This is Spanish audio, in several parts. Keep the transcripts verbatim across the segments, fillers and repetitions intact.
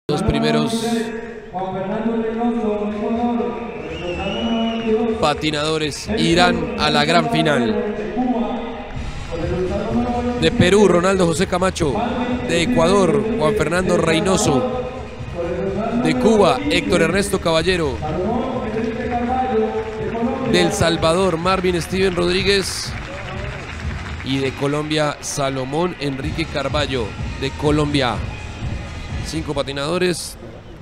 Los primeros patinadores irán a la gran final. De Perú, Ronaldo José Camacho. De Ecuador, Juan Fernando Reynoso. De Cuba, Héctor Ernesto Caballero. De El Salvador, Marvin Steven Rodríguez. Y de Colombia, Salomón Enrique Carballo. De Colombia. Cinco patinadores.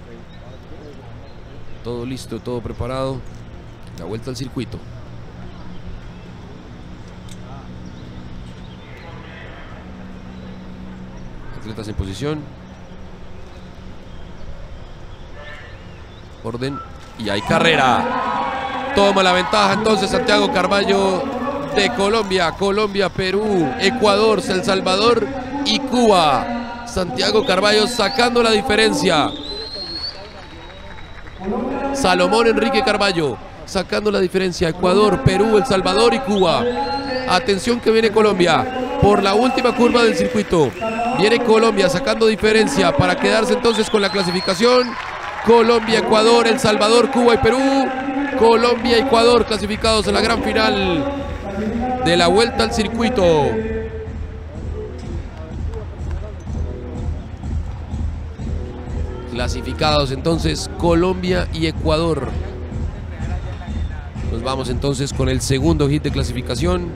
Todo listo, todo preparado. La vuelta al circuito. Atletas en posición. Orden. Y hay carrera. Toma la ventaja entonces Santiago Carballo de Colombia. Colombia, Perú, Ecuador, El Salvador y Cuba. Santiago Carballo sacando la diferencia. Salomón Enrique Carballo sacando la diferencia. Ecuador, Perú, El Salvador y Cuba. Atención que viene Colombia por la última curva del circuito. Viene Colombia sacando diferencia para quedarse entonces con la clasificación. Colombia, Ecuador, El Salvador, Cuba y Perú. Colombia y Ecuador clasificados a la gran final de la vuelta al circuito. Clasificados entonces Colombia y Ecuador. Nos vamos entonces con el segundo hit de clasificación.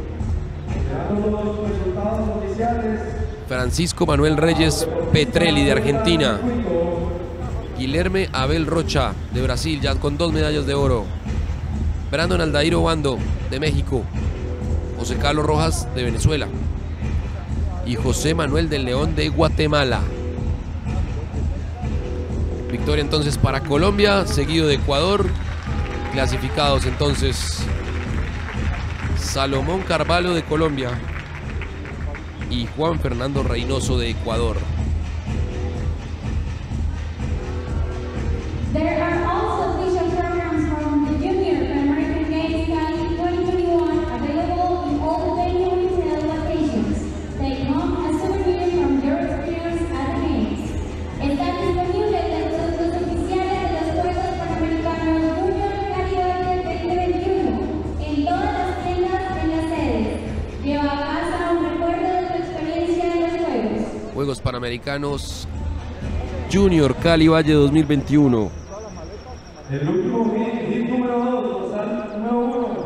Francisco Manuel Reyes Petrelli de Argentina. Guilherme Abel Rocha de Brasil, ya con dos medallas de oro. Brandon Aldair Obando de México. José Carlos Rojas de Venezuela. Y José Manuel del León de Guatemala. Victoria entonces para Colombia, seguido de Ecuador. Clasificados entonces Salomón Carvalho de Colombia y Juan Fernando Reynoso de Ecuador. There are also official programs from the Junior Pan American Games Cali twenty twenty-one available in all the venue retail locations. Take home a souvenir from your experience at the games. Están disponibles los productos oficiales de los Juegos Panamericanos Junior Cali veinte veintiuno en todas las tiendas en las sedes. Lleva a casa un recuerdo de tu experiencia en los Juegos. Juegos Panamericanos Junior Cali Valle dos mil veintiuno. El último hit número dos, número uno.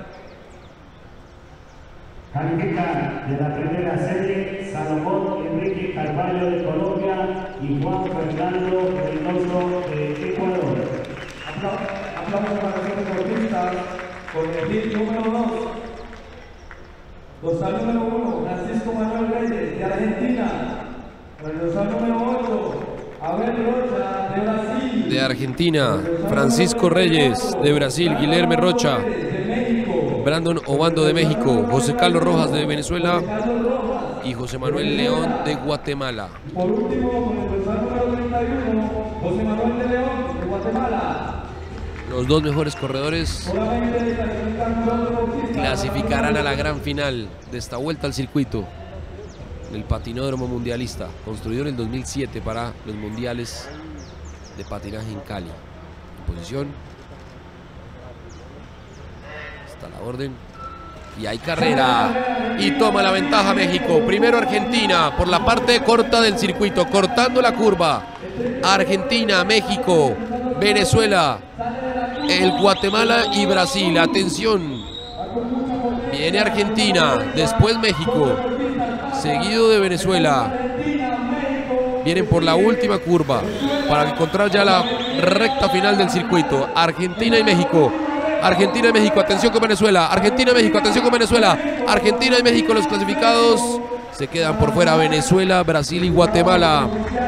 Califican de la primera serie Salomón Enrique Carballo de Colombia y Juan Fernando Reynoso de Ecuador. Aplausos para los deportistas con el hit número dos. Dorsal número uno, Francisco Manuel Reyes de Argentina. Con el dorsal número ocho, Abel Rocha de Brasil. De Argentina, Francisco Reyes de Brasil, Guilherme Rocha. Brandon Obando de México, José Carlos Rojas de Venezuela y José Manuel León de Guatemala. Por último, con el dorsal número treinta y uno, José Manuel de León de Guatemala. Los dos mejores corredores clasificarán a la gran final de esta vuelta al circuito del patinódromo mundialista, construido en el dos mil siete para los mundiales de patinaje en Cali. En posición. Está la orden. Y hay carrera. Y toma la ventaja México. Primero Argentina por la parte corta del circuito, cortando la curva. Argentina, México, Venezuela, el Guatemala y Brasil. Atención. Viene Argentina, después México, seguido de Venezuela. Vienen por la última curva para encontrar ya la recta final del circuito. Argentina y México. Argentina y México, atención con Venezuela. Argentina y México, atención con Venezuela. Argentina y México, los clasificados. Se quedan por fuera Venezuela, Brasil y Guatemala.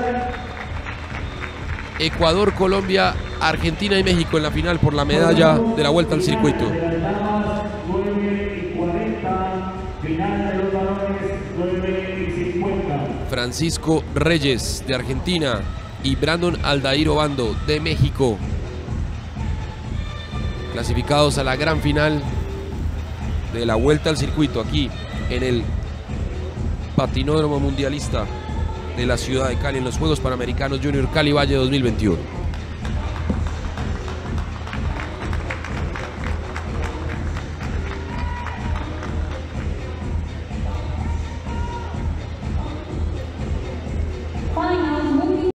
Ecuador, Colombia, Argentina y México en la final por la medalla de la vuelta al circuito. Francisco Reyes de Argentina y Brandon Aldair Obando de México. Clasificados a la gran final de la vuelta al circuito aquí en el patinódromo mundialista de la ciudad de Cali en los Juegos Panamericanos Junior Cali Valle dos mil veintiuno.